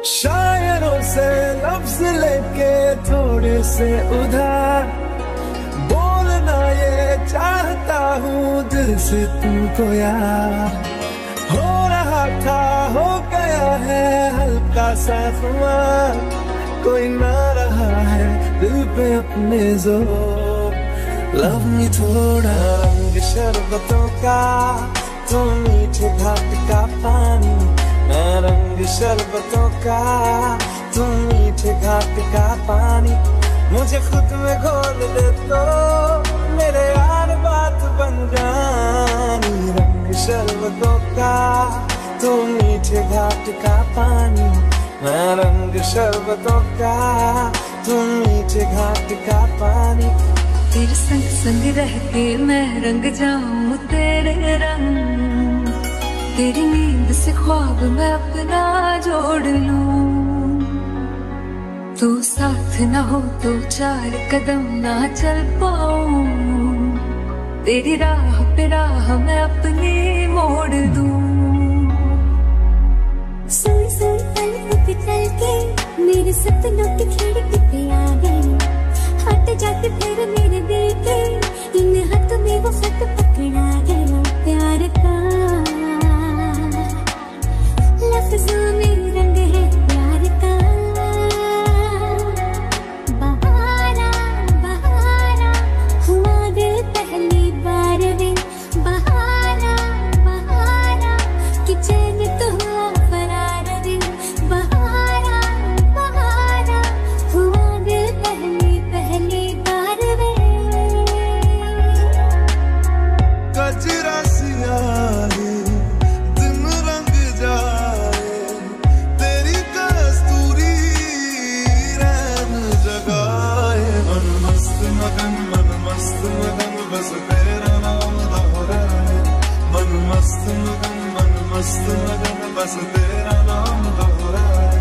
शायरों से लफ्ज लेके थोड़े से उधार बोलना ये चाहता हूँ दिल से तुमको यार। हो रहा था हो गया है हल्का सा खुमार, कोई ना रहा है दिल पे अपने जोर। लव मी थोड़ा रंग शरबतों का, तुम मीठे घाट का पानी। मैं रंग शरबतों का, तुम मीठे घाट का पानी। मुझे खुद में घोल दे तो मेरे यार बात बन जानी। रंग शरबतों का, तुम मीठे घाट का पानी। मैं रंग शरबतों का, तुम मीठे घाट का पानी। तेरे संग संग रह के मैं रंग जाऊं तेरे रंग, तेरी नींद से ख्वाब मैं अपना जोड़ लूं। तू साथ ना हो तो चार कदम ना चल पाऊं, तेरी राह पे राह मैं अपनी मोड़ दूं। सोई सोई पलकों पे चल के मेरे सपनों की खिड़की पे आ गई। हट जाके फिर मेरे दिल के इन हाथों में वो खत पकड़ा गया प्यार का। लफ्जों में रंग है प्यार का। बहारा बहारा हुआ दिल पहली बार वे। बहारा बहारा कि चैन तो हुआ फरार वे। बहारा बहारा हुआ दिल पहली बार वे। कजरा सियाही दिन रंग जाए, तेरी कस्तूरी रैन जगाए। मन मस्त मगन बस तेरा नाम दोहराए। मन मस्त मगन बस तेरा नाम दोहराए।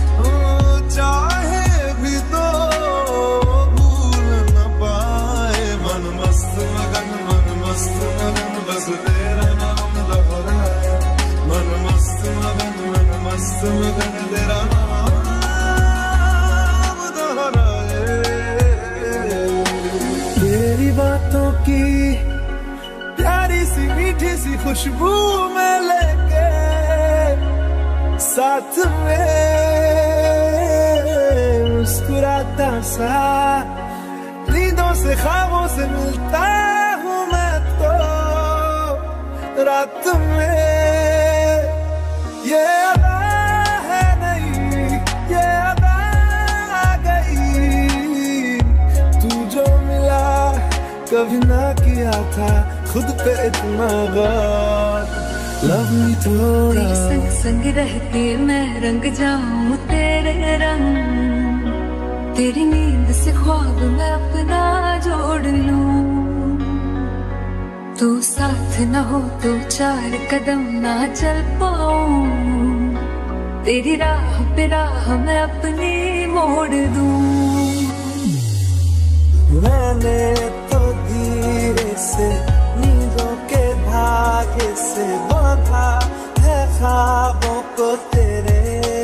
चाहे भी तो भूल न पाए। मन मस्त मगन बस तेरा नाम दोहराए। मन मस्त मगन तेरा नाम दोहराए। तेरी बातों की प्यारी सी मीठी सी खुशबू में लेके साथ में मुस्कुराता सा, नींदों से ख्वाबों से मिलता हूँ मैं तो रात में। ये अदा है नहीं ये अदा आ गई, तू जो मिला कभी ना किया था खुद पे इतना गौर। लव मी थोड़ा तेरे संग संग रह के मैं रंग जाऊं तेरे रंग, तेरी नींद से ख्वाब मैं अपना जोड़ लूं। तू साथ न हो तो चार कदम ना चल पाऊं, तेरी राह पे राह मैं अपनी मोड़ दूं। मैंने तो धीरे से नींदों के धागे से बांधा है ख्वाबों को तेरे।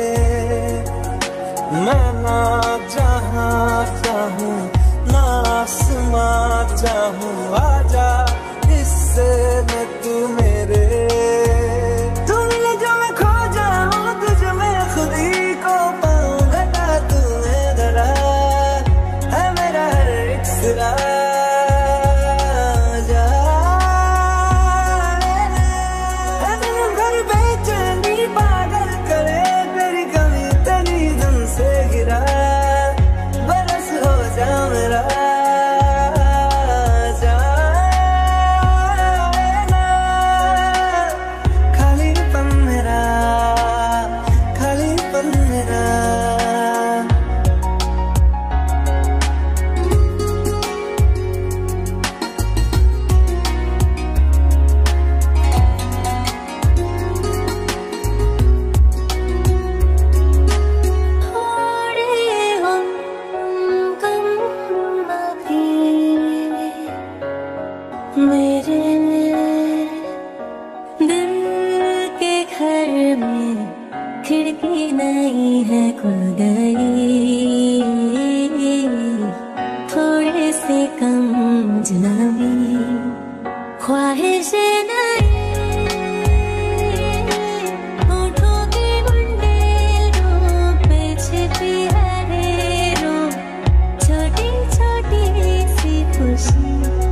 मैं ना जहाँ चाहूँ ना आसमां चाहूँ, आजा हिस्से में तू मेरे। तू मिले जो मैं खो जाऊँ, तुझे मैं खुद ही को पाऊँ। घटा तूने धरा है मेरा हर एक सिरा। खिड़की नहीं है खुल गई, थोड़े से कम अजनबी ख्वाहिशें नहीं, होठों की बुंदेलों पे छिपी है रो, छोटी छोटी सी खुशी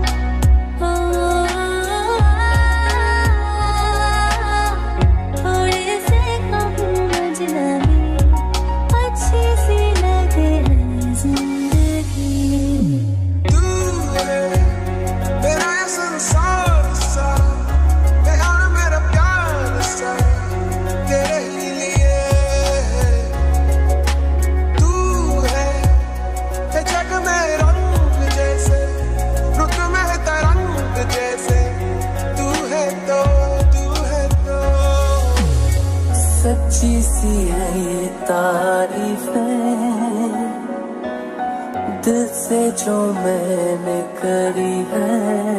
सच्ची सी है ये तारीफ है, दिल से जो मैंने करी है,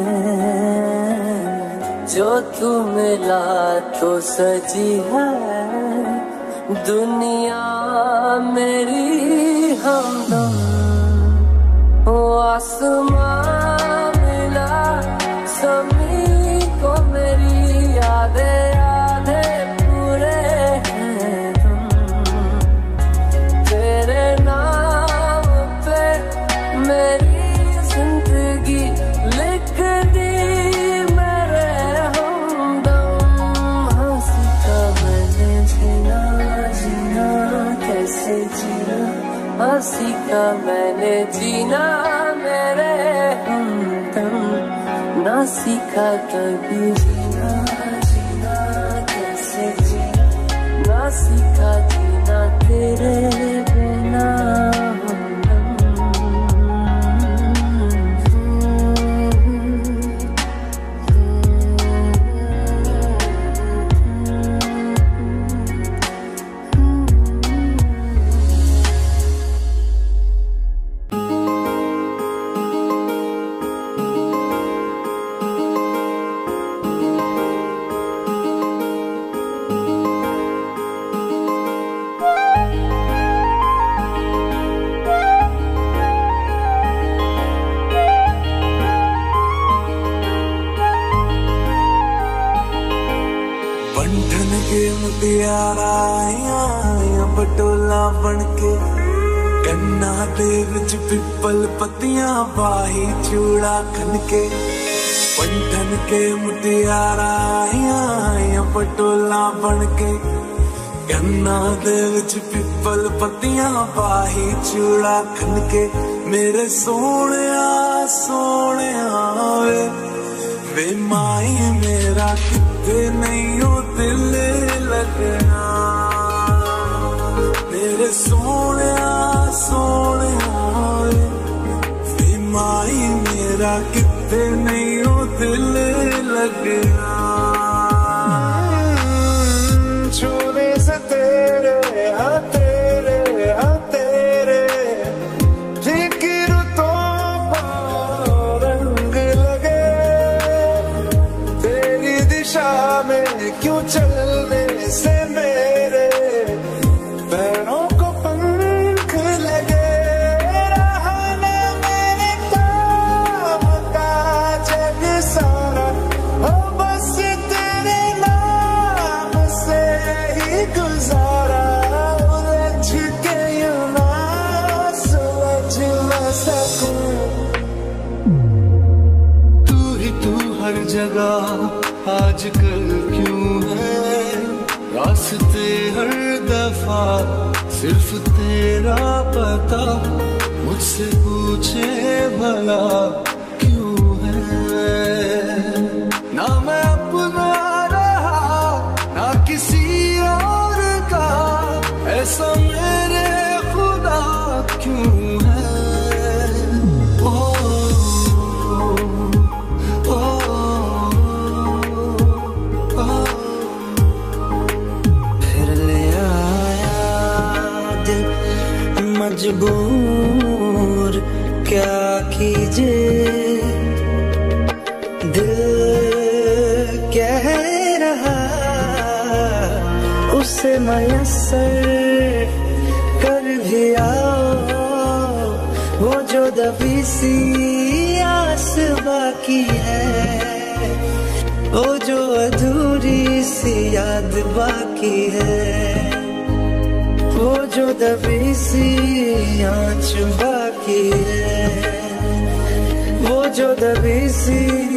जो तू मिला तो सजी है दुनिया मेरी हमदम, ओ आसमां मिला ज़मीं को मेरी यादें सीखा मैंने जीना मेरे हमदम, ना सीखा कभी जीना, जीना कैसे जीना, ना सीखा जीना तेरे बिना पटोला बनके कन्ना दे विच पिपल पत्तियां बाही चूड़ा खनके, पंठन के मुटियारा आया पटोला बनके कन्ना दे विच पिपल पत्तियां बाही चूड़ा खनके, मेरे सोनिया सोनिया वे माई मेरा किते नहीं हो दिल लगना, मेरे सोनिया सोनिया वे माई मेरा किते नहीं हो दिल लगना, छूने से तेरे हाँ तेरे हाँ तेरे ठीक रुतों पर रंग लगे, तेरी दिशा में क्यों चलने से मेरे पैरों को पंख लगे, रहना मेरे काम का जग सारा, हो बस तेरे नाम से ही गुजारा, उलझ के यूं ना सुलझ न सकूं, तू हर जगह आजकल क्यों है, रास्ते हर दफा सिर्फ तेरा पता, मुझसे पूछे भला क्यों है, ना मैं अपना रहा ना किसी और का, ऐसा मेरे खुदा क्यों है, ओ मजबूर क्या कीजिए, दिल कह रहा उस से मयस्सर कर भी आओ, वो जो दबी सी आस बाकी है, वो जो अधूरी सी याद बाकी है, वो जो दबी सी आँच बाकी है, वो जो दबी सी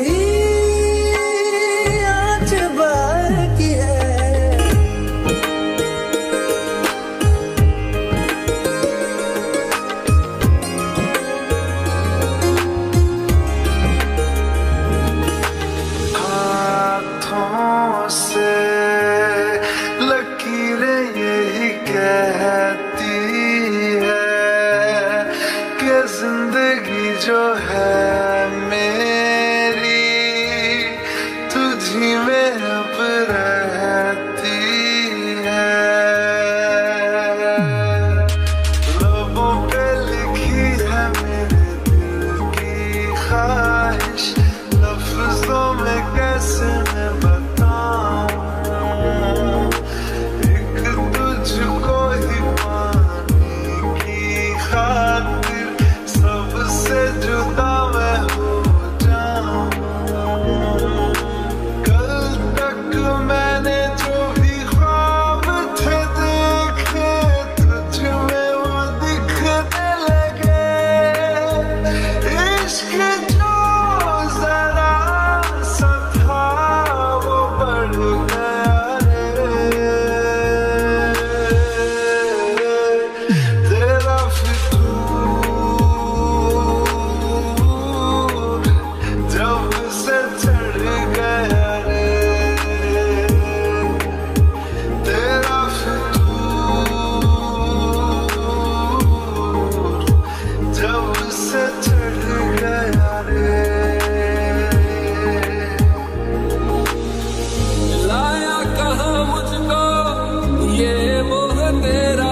आँच बाकी है। हाथों से लकीरें यही कहती है कि जिंदगी जो है मेरी तुझी में अब रहती है। लबों पे लिखी है मेरे दिल की ख्वाहिश, लफ्जों में कैसे मैं बताऊं, एक तुझको ही पाने की खातिर सबसे जुदा मैं हो जाऊं। कल तक मैंने जो भी ख्वाब थे देखे, तुझ में वो दिखने लगे। इश्क जो जरा सा था वो बढ़ गया रे, तेरा फितूर जब से चढ़ गया रे, तेरा फितूर जब से चढ़ गया रे। लाया कहाँ मुझको ये मोह तेरा,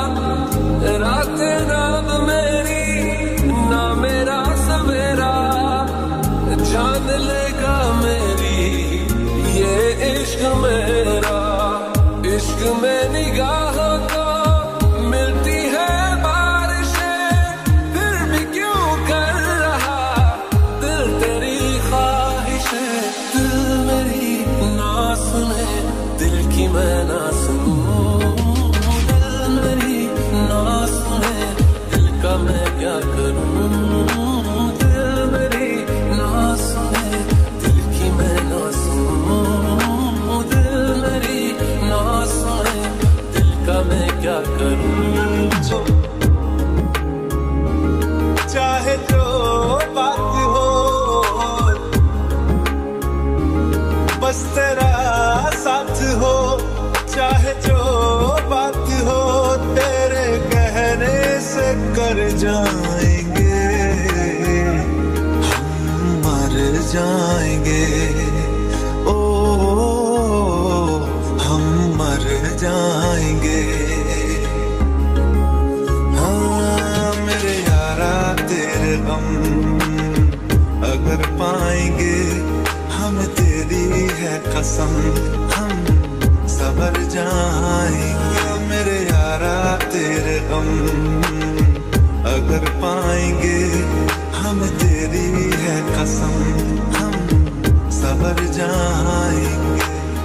रातें रात मेरी ना मेरा सवेरा, जान लेगा मेरी ये इश्क मेरा। इश्क में निगाहों को मिलती है बारिशें, फिर भी क्यों कर रहा दिल तेरी ख्वाहिशें। दिल मेरी ना सुने, दिल की मैं ना सुनूं, दिल मेरी ना सुने, दिल का मैं क्या करूं। दिल मेरी ना सुने, दिल की मैं ना सुनूं, दिल मेरी ना सुने, दिल का मैं क्या करूं। चाहे जो बात हो बस तेरा साथ हो, चाहे जो बात हो तेरे कहने से कर जाएंगे, हम मर जाएंगे, ओ हम मर जाएंगे। हाँ मेरे यारा तेरे गम अगर पाएंगे, हम तेरी है कसम हम सबर जाएंगे। मेरे यारा तेरे गम अगर पाएंगे, हम तेरी है कसम हम सबर जाएंगे।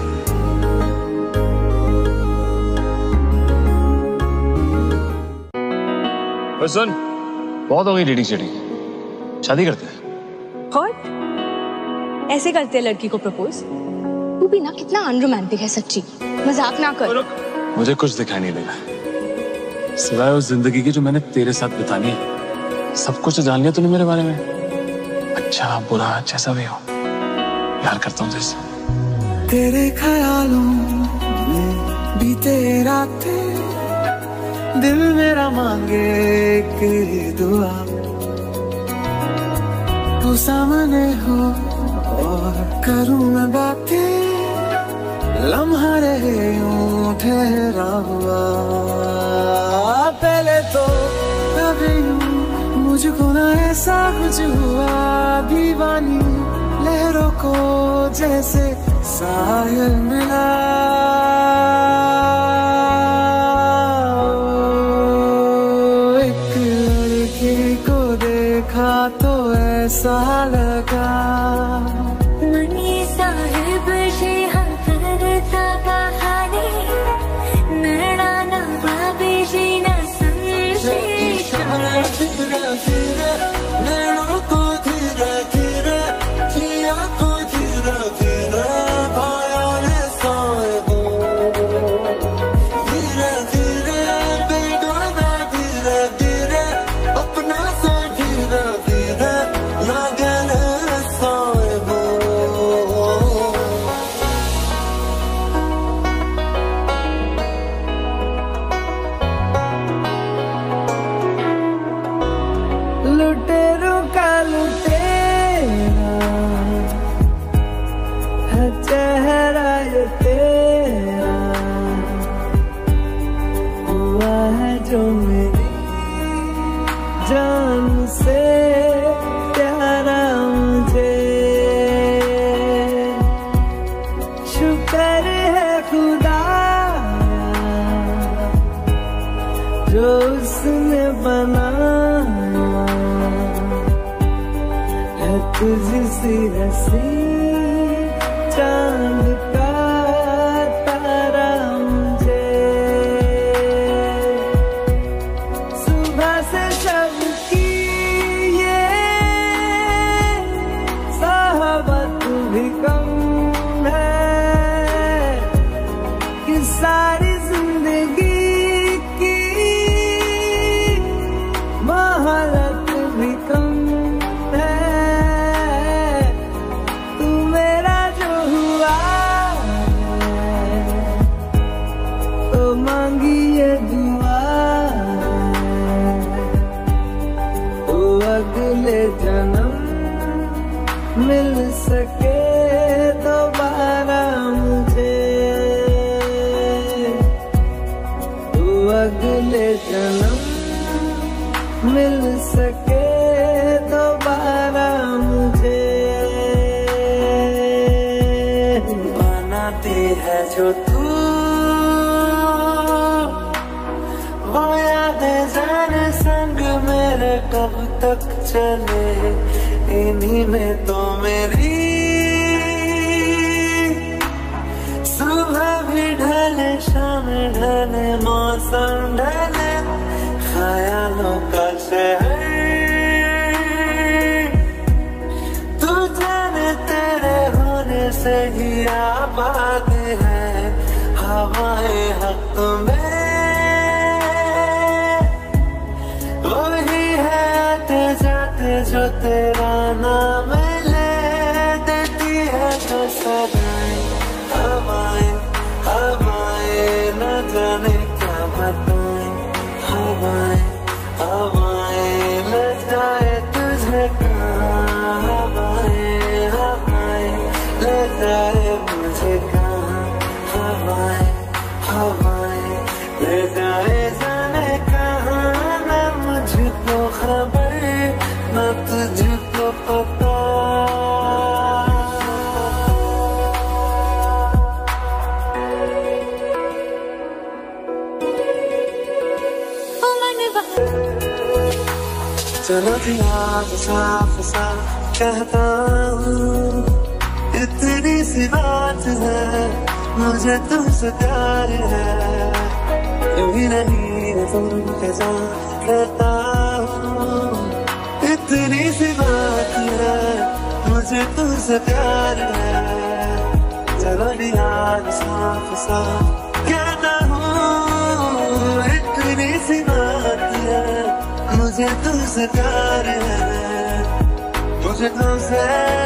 बस सुन, बहुत हो गई डेटिंग शेटिंग, शादी करते हैं। What? ऐसे करते हैं लड़की को प्रपोज? तू भी ना कितना अनरोमांटिक है सच्ची, मजाक ना कर। मुझे कुछ दिखाई नहीं देगा सिवाय उस जिंदगी की जो मैंने तेरे साथ बितानी है। सब कुछ जान लिया तूने मेरे बारे में, अच्छा बुरा जैसा भी हो, प्यार करता हूँ जैसे। तेरे ख्यालों में बीते रातें, दिल मेरा मांगे कि दुआ, तू सामने हो और करूं मैं बातें, लम्हा रहे यूं ठहरा हुआ। पहले तो कभी मुझको ना ऐसा कुछ हुआ, दीवानी लहरों को जैसे साहिल मिला। जो मेरी जान से प्यारा मुझे। शुक्र है खुदा जो उसने बनाया है तुझसी हंसी चांद का तारा मुझे। सुबह से शब की ये साहबत भी कम है कि सारी जिंदगी की महारत भी कम है। तू मेरा जो हुआ है तो मांगी ये दुआ है। तो अगले जन्म मिल सके दोबारा मुझे। तो अगले जन्म मिल सके दोबारा मुझे। बनाती है जो तू वो यादें जाने संग मेरे कब तक चले। इन्हीं में तो मेरी सुबह भी ढले शाम ढले मौसम ढले ख्यालों का शहर। तू जाने तेरे होने से ही आबाद है हवाएं हक में। वही है आते जाते जो तेरा नाम ले देती है तो सदाएं हवाएं हवाएं न जाने क्या बताएं। हवाएं हवाएं ले जाए तुझे कहाँ। हवाएं हवाएं ले जाए मुझे कहाँ। हवाएं हवाएं ले जाए जाने कहाँ। न मुझको खबर न तुझको पता। चलो जी आज साफ साफ कहता हूँ इतनी सी बात है मुझे तुमसे प्यार है। यूं नहीं तुम के साथ कहता हूँ इतनी सी बात है मुझे तुमसे प्यार है। चलो जी आज साफ साफ कहता हूँ इतनी सी बात है मुझे तुमसे प्यार है। मुझे तुमसे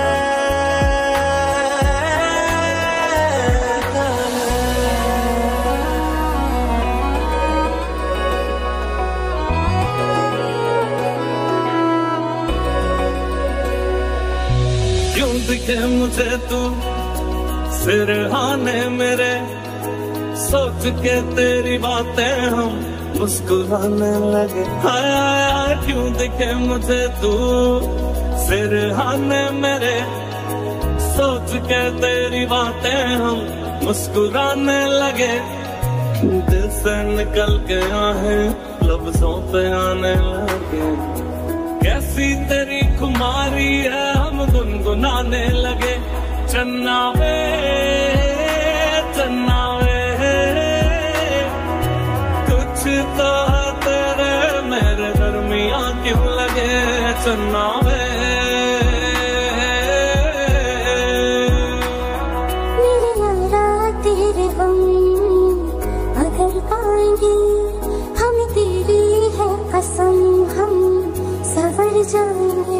क्यों दिखे मुझे तू सिरहाने मेरे। सोच के तेरी बातें हम मुस्कुराने लगे। हाय हाय क्यों दिखे मुझे तू सिरहाने मेरे। सोच के तेरी बातें हम मुस्कुराने लगे। दिल से निकल के आहें लफ्जों पे आने लगे। कैसी तेरी खुमारी है हम गुनगुनाने लगे। चन्ना वे चन्ना वे कुछ तो है तेरे मेरे दरमियां क्यों लगे। चन्ना वे मेरे यारा तेरे हम अगर पाएंगे हम तेरी है कसम हम सवर जाएंगे।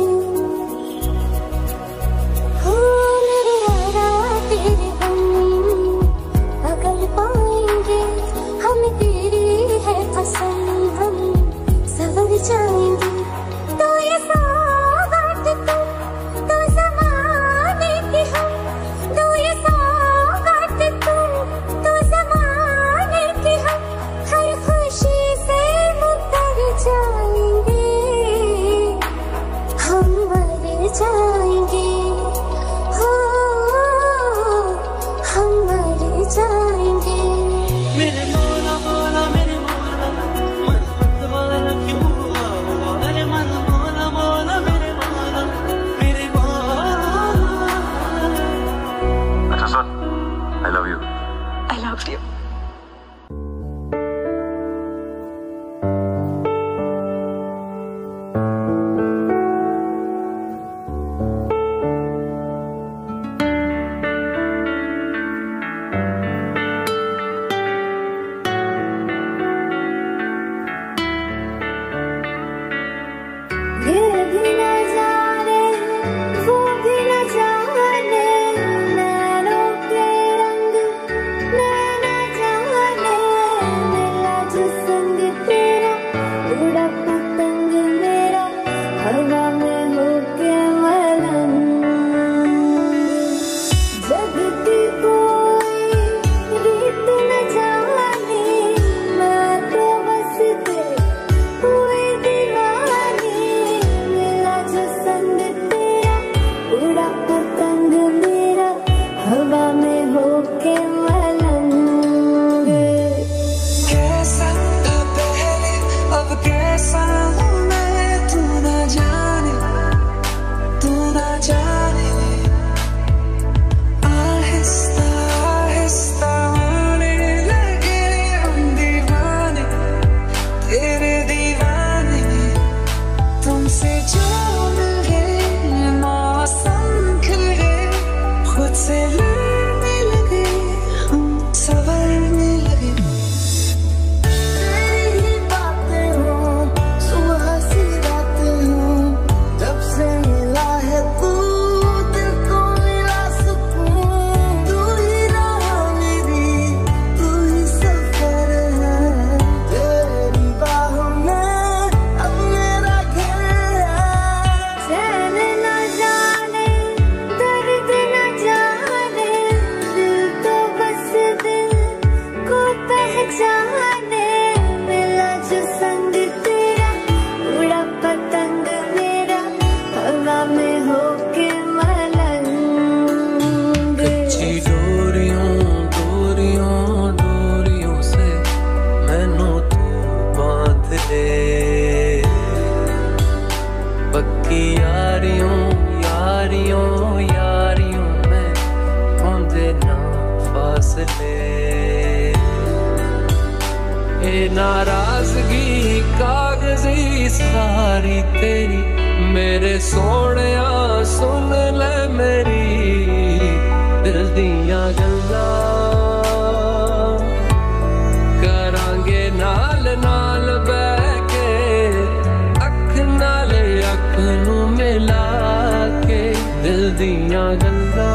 हो मेरे यारा तेरे हम अगर पाएंगे हम तेरी है कसम हम सवर जाएंगे। तो ये सौगात तुम तो ज़माने की हम। तो ये सौगात तुम तो ज़माने की हम। हर खुशी से फासले, ए नाराजगी कागजी सारी तेरी, मेरे सोहणिया सुन ले मेरी दिल दियां गल्लां, करांगे नाल नाल बैठ के अख नाल अख नू मिला के दिल दियां गल्लां।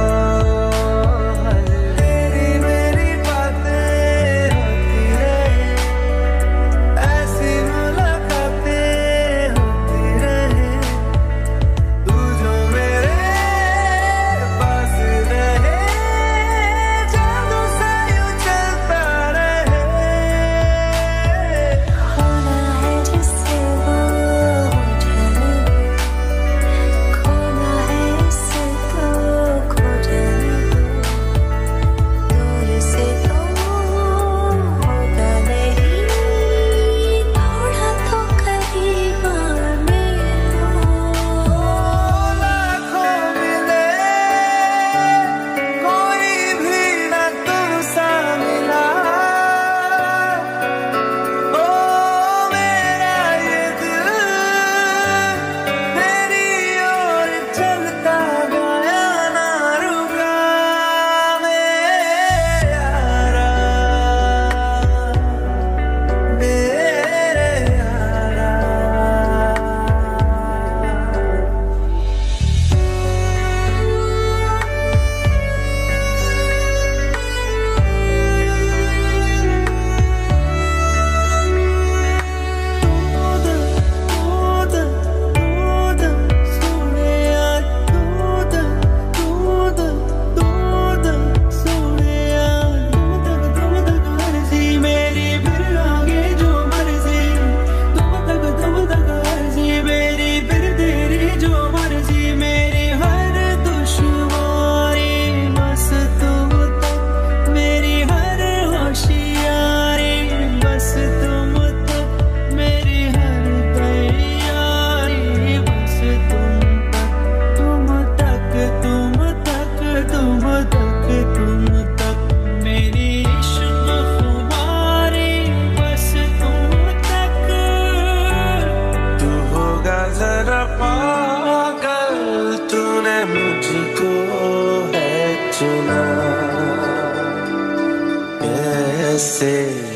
से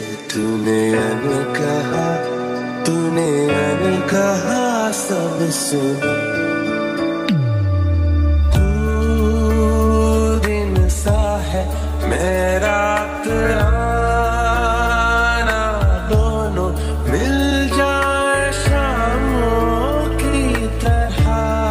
तूने कहा सब सुन, तू दिन सा है मेरा आना, दोनों मिल जाए शामों की तरह,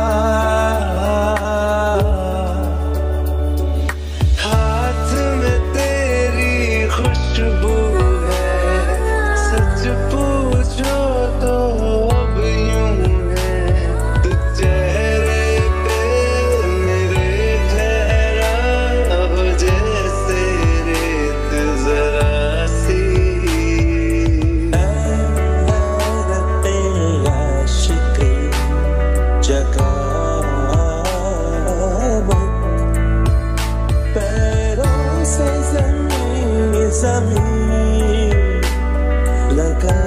हाथ में तेरी खुशबू है, सच पूछो तो अब यूं है, तू चेहरे पे मेरे ठहरा हो जैसे रेत जरा सी, तेरी आशिकी जगा पैरों से जमीन लगा